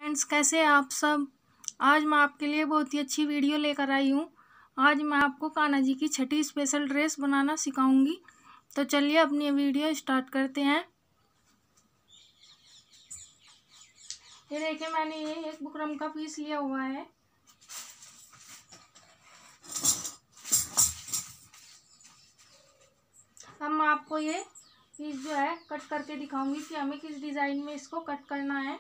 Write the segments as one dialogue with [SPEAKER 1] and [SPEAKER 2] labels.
[SPEAKER 1] Friends, कैसे हैं आप सब। आज मैं आपके लिए बहुत ही अच्छी वीडियो लेकर आई हूँ। आज मैं आपको कान्हा जी की छठी स्पेशल ड्रेस बनाना सिखाऊंगी। तो चलिए अपनी वीडियो स्टार्ट करते हैं। ये देखिए, मैंने ये एक बुकरम का पीस लिया हुआ है। अब मैं आपको ये पीस जो है कट करके दिखाऊंगी कि हमें किस डिज़ाइन में इसको कट करना है।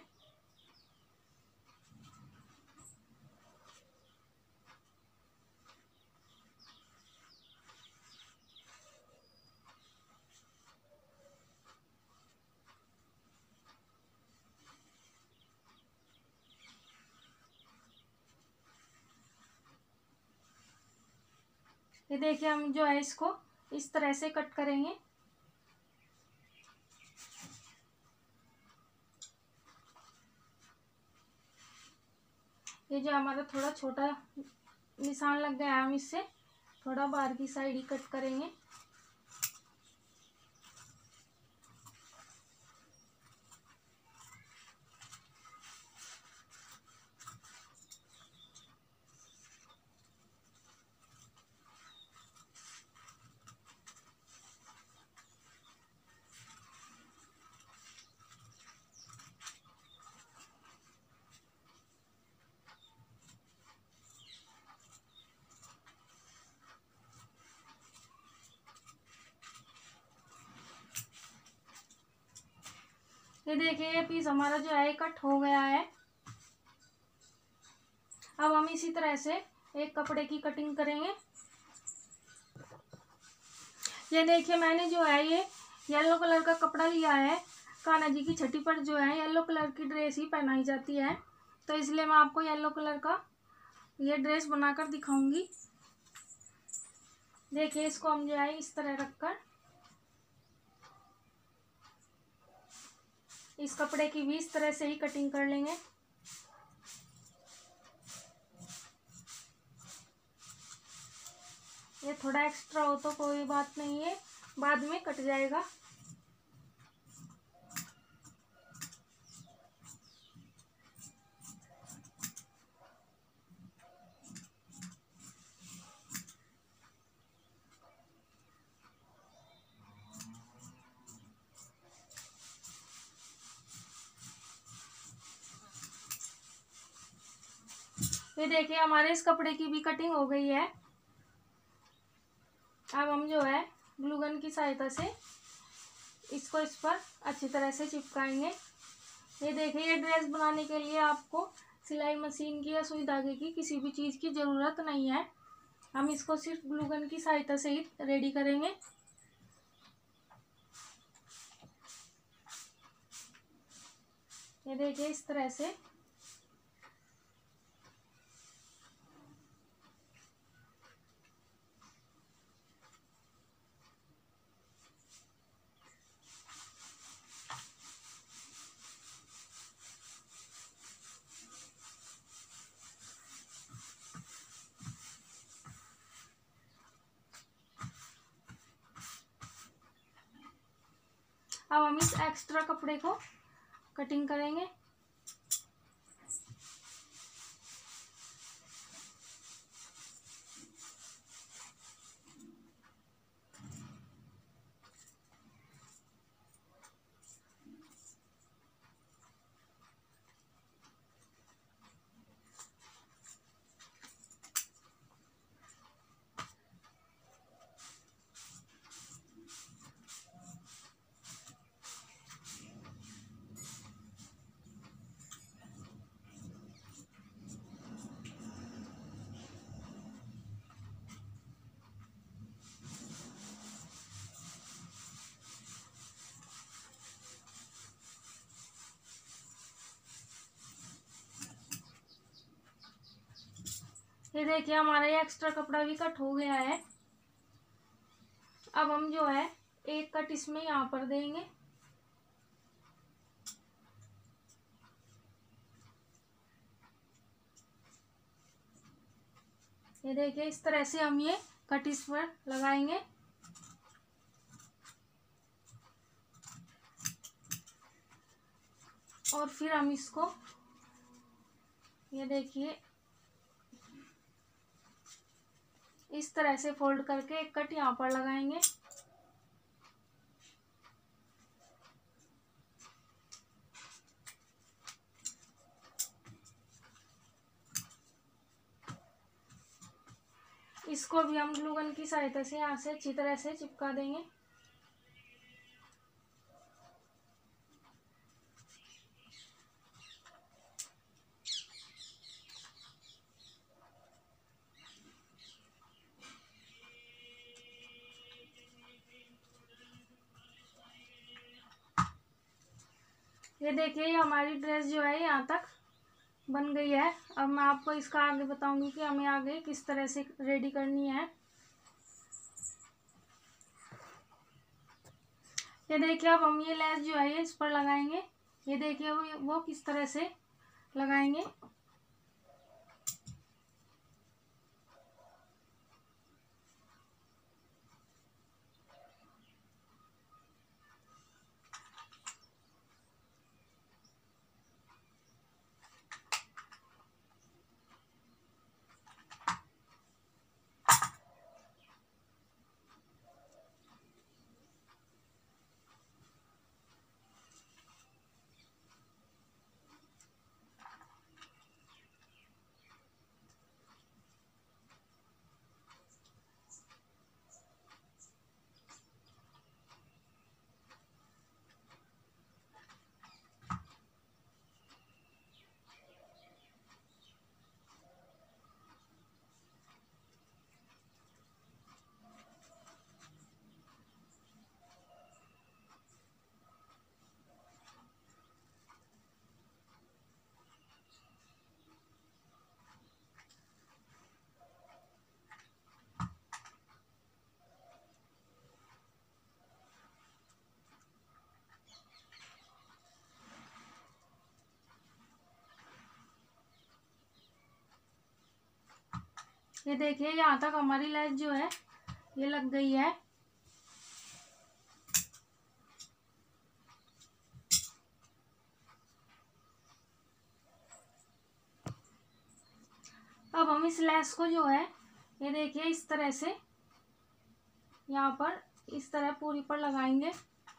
[SPEAKER 1] ये देखिए, हम जो है इसको इस तरह से कट करेंगे। ये जो हमारा थोड़ा छोटा निशान लग गया है, हम इससे थोड़ा बाहर की साइड ही कट करेंगे। ये देखिए, ये पीस हमारा जो है कट हो गया है। अब हम इसी तरह से एक कपड़े की कटिंग करेंगे। ये देखिए, मैंने जो है ये येलो कलर का कपड़ा लिया है। कान्हा जी की छठी पर जो है येलो कलर की ड्रेस ही पहनाई जाती है, तो इसलिए मैं आपको येलो कलर का ये ड्रेस बनाकर दिखाऊंगी। देखिए, इसको हम जो है इस तरह रखकर इस कपड़े की भी इस तरह से ही कटिंग कर लेंगे। ये थोड़ा एक्स्ट्रा हो तो कोई बात नहीं है, बाद में कट जाएगा। ये देखिए, हमारे इस कपड़े की भी कटिंग हो गई है। अब हम जो है ग्लू गन की सहायता से इसको इस पर अच्छी तरह से चिपकाएंगे। ये देखिए, ये ड्रेस बनाने के लिए आपको सिलाई मशीन की या सुई धागे की किसी भी चीज़ की ज़रूरत नहीं है। हम इसको सिर्फ ग्लू गन की सहायता से ही रेडी करेंगे। ये देखिए, इस तरह से अब हम इस एक्स्ट्रा कपड़े को कटिंग करेंगे। ये देखिए, हमारा ये एक्स्ट्रा कपड़ा भी कट हो गया है। अब हम जो है एक कट इसमें यहाँ पर देंगे। ये देखिए, इस तरह से हम ये कट इस पर लगाएंगे। और फिर हम इसको ये देखिए इस तरह से फोल्ड करके एक कट यहाँ पर लगाएंगे। इसको भी हम ग्लू गन की सहायता से यहाँ से अच्छी तरह से चिपका देंगे। ये देखिए हमारी ड्रेस जो है यहाँ तक बन गई है। अब मैं आपको इसका आगे बताऊंगी कि हमें आगे किस तरह से रेडी करनी है। ये देखिए अब हम ये लेस जो है इस पर लगाएंगे। ये देखिए वो किस तरह से लगाएंगे। ये देखिए यहाँ तक हमारी लेस जो है ये लग गई है। अब हम इस लेस को जो है ये देखिए इस तरह से यहाँ पर इस तरह पूरी पर लगाएंगे।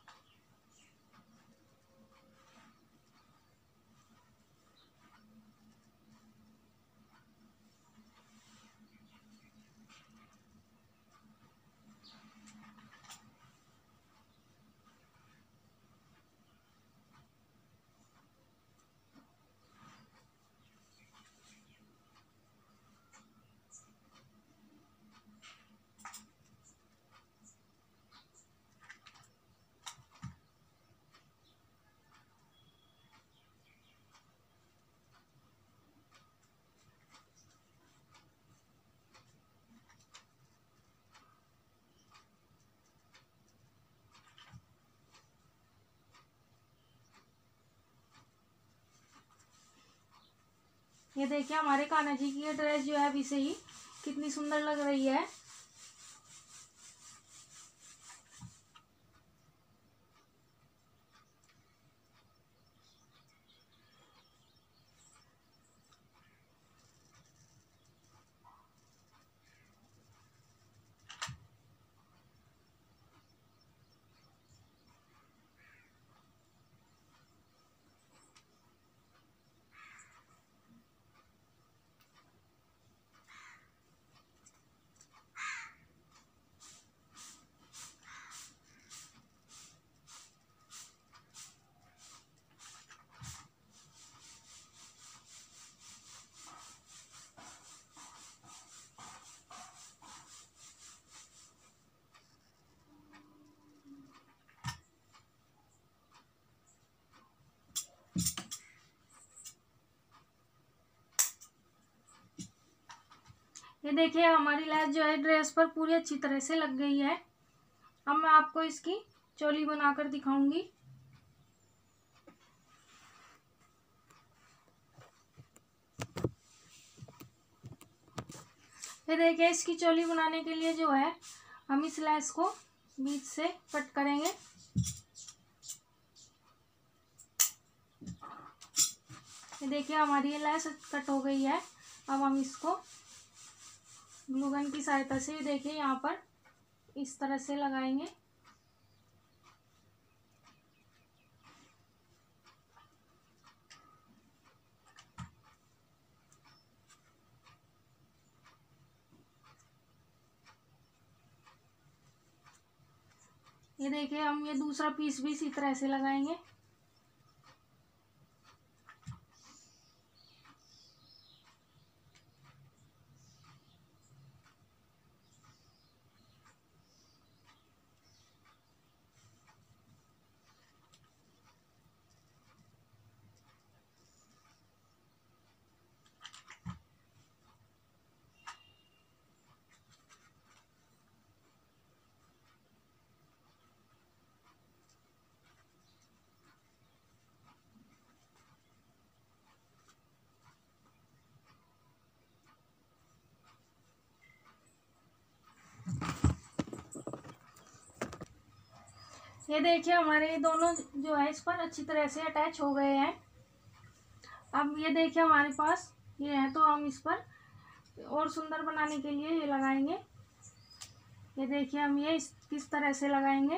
[SPEAKER 1] ये देखिए हमारे कान्हा जी की ये ड्रेस जो है अभी से ही कितनी सुंदर लग रही है। ये देखिए हमारी लेस जो है ड्रेस पर पूरी अच्छी तरह से लग गई है। अब मैं आपको इसकी चोली बनाकर दिखाऊंगी। ये देखिए इसकी चोली बनाने के लिए जो है हम इस लेस को बीच से कट करेंगे। ये देखिए हमारी ये लैस कट हो गई है। अब हम इसको ग्लू गन की सहायता से देखिए यहाँ पर इस तरह से लगाएंगे। ये देखिए हम ये दूसरा पीस भी इसी तरह से लगाएंगे। ये देखिए हमारे दोनों जो है इस पर अच्छी तरह से अटैच हो गए हैं। अब ये देखिए हमारे पास ये है, तो हम इस पर और सुंदर बनाने के लिए ये लगाएंगे। ये देखिए हम ये किस तरह से लगाएंगे।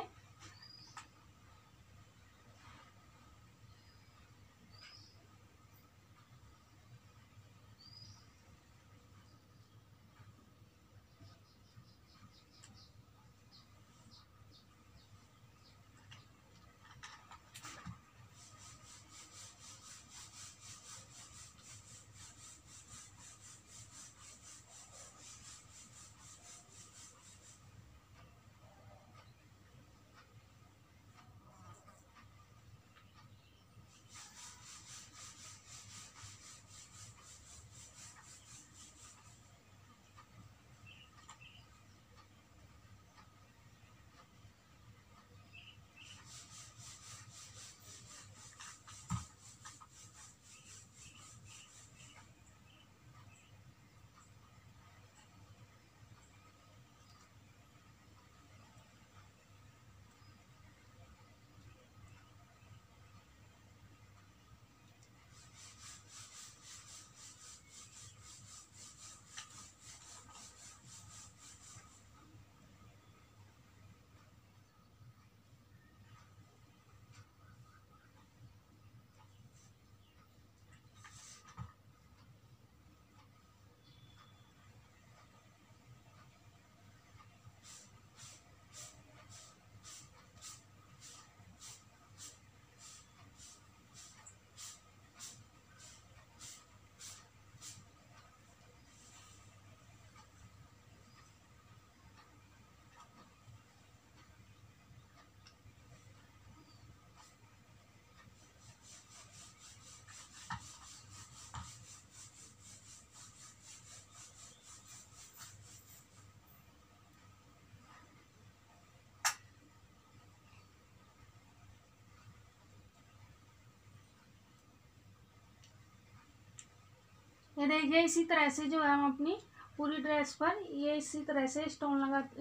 [SPEAKER 1] ये देखिए इसी तरह से जो है हम अपनी पूरी ड्रेस पर ये इसी तरह से स्टोन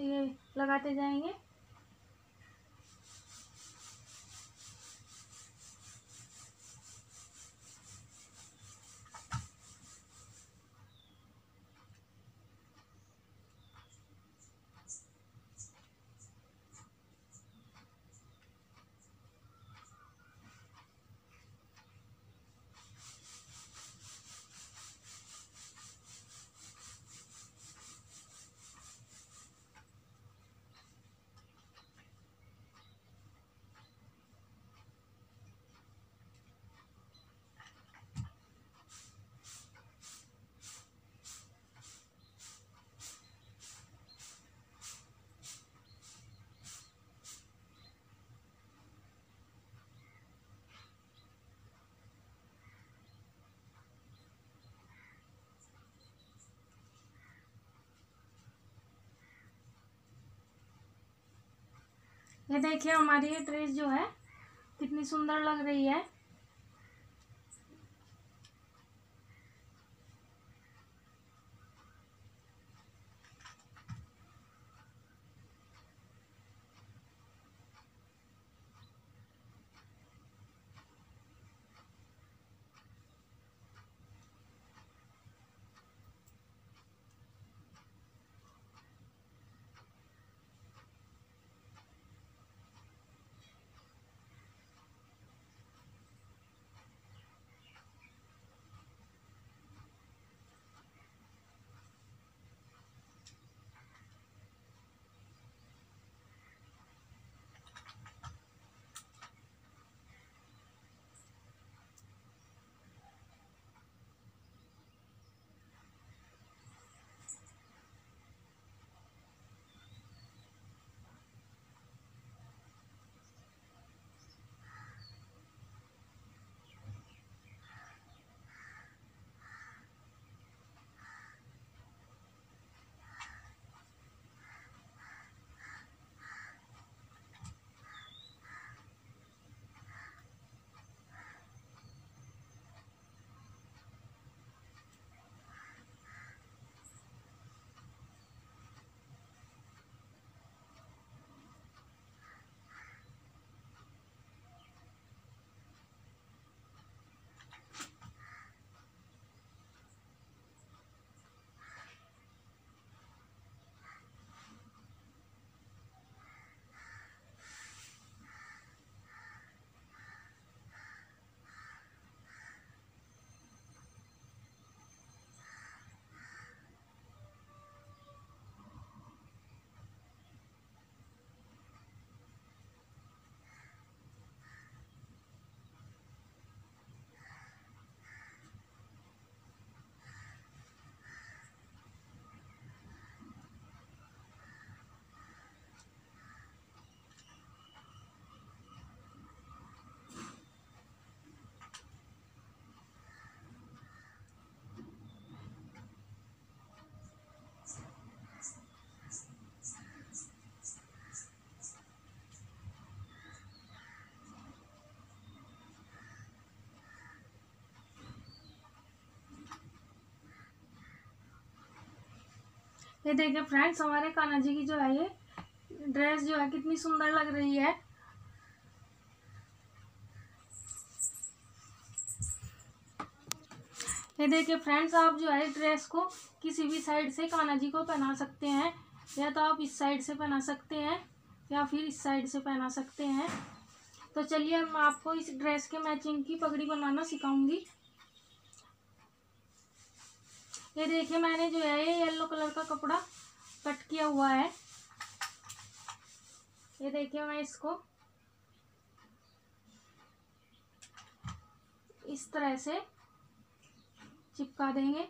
[SPEAKER 1] लगाते जाएंगे। ये देखिए हमारी ये ड्रेस जो है कितनी सुंदर लग रही है। ये देखिए फ्रेंड्स, हमारे कान्हा जी की जो है ये ड्रेस जो है कितनी सुंदर लग रही है। ये देखिए फ्रेंड्स, आप जो है ड्रेस को किसी भी साइड से कान्हा जी को पहना सकते हैं, या तो आप इस साइड से पहना सकते हैं या फिर इस साइड से पहना सकते हैं। तो चलिए मैं आपको इस ड्रेस के मैचिंग की पगड़ी बनाना सिखाऊंगी। ये देखिए, मैंने जो है ये येलो कलर का कपड़ा कट किया हुआ है। ये देखिए, मैं इसको इस तरह से चिपका देंगे।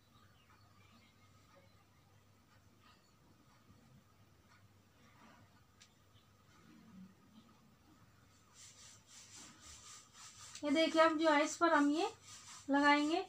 [SPEAKER 1] ये देखिए, अब जो है इस पर हम ये लगाएंगे।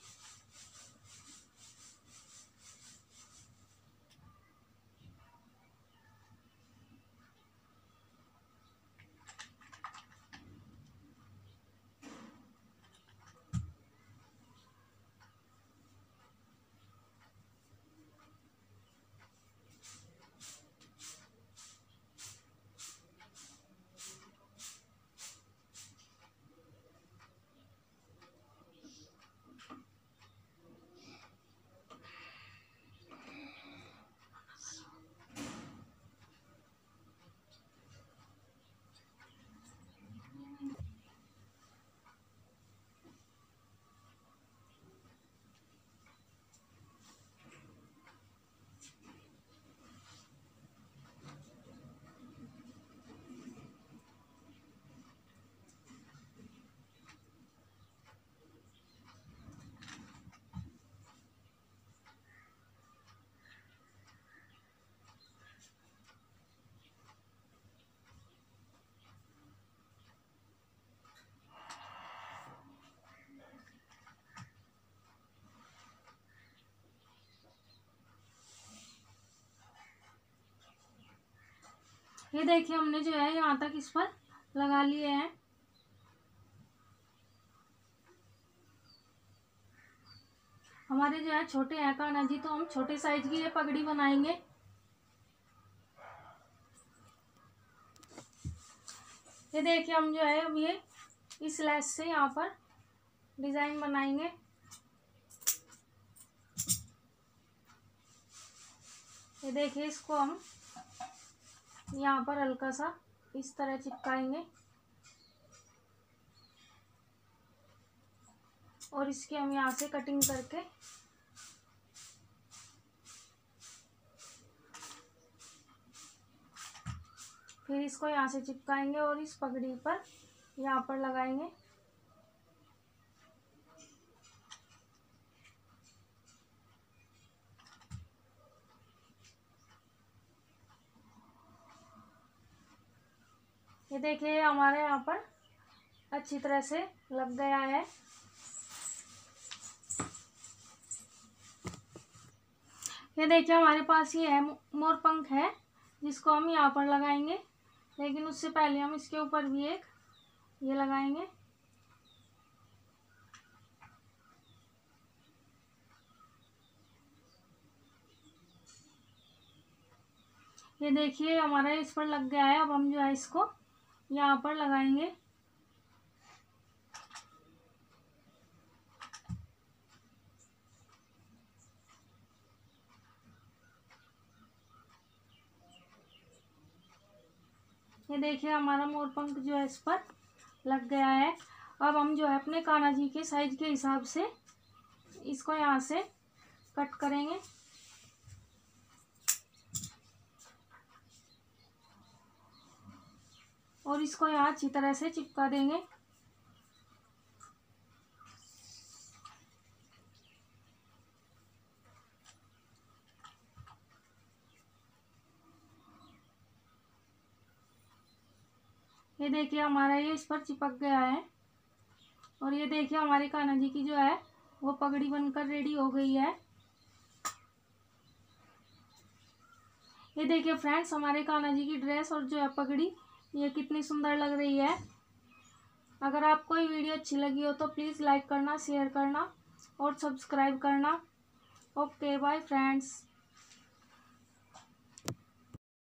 [SPEAKER 1] ये देखिए, हमने जो है यहाँ तक इस पर लगा लिए हैं। हमारे जो है छोटे हैं कान्हा जी, तो हम छोटे साइज की ये पगड़ी बनाएंगे। ये देखिए, हम जो है अब ये इस लेस से यहाँ पर डिजाइन बनाएंगे। ये देखिए, इसको हम यहाँ पर हल्का सा इस तरह चिपकाएंगे और इसकी हम यहाँ से कटिंग करके फिर इसको यहाँ से चिपकाएंगे और इस पगड़ी पर यहाँ पर लगाएंगे। ये देखिए, हमारे यहाँ पर अच्छी तरह से लग गया है। ये देखिए, हमारे पास ये है मोर पंख है, जिसको हम यहाँ पर लगाएंगे, लेकिन उससे पहले हम इसके ऊपर भी एक ये लगाएंगे। ये देखिए, हमारा इस पर लग गया है। अब हम जो है इसको यहाँ पर लगाएंगे। ये देखिए, हमारा मोर पंख जो है इस पर लग गया है। अब हम जो है अपने कान्हा जी के साइज के हिसाब से इसको यहाँ से कट करेंगे। और इसको यहाँ अच्छी तरह से चिपका देंगे। ये देखिए, हमारा ये इस पर चिपक गया है। और ये देखिए, हमारे कान्हा जी की जो है वो पगड़ी बनकर रेडी हो गई है। ये देखिए फ्रेंड्स, हमारे कान्हा जी की ड्रेस और जो है पगड़ी ये कितनी सुंदर लग रही है। अगर आपको ये वीडियो अच्छी लगी हो तो प्लीज़ लाइक करना, शेयर करना और सब्सक्राइब करना। Okay, bye friends.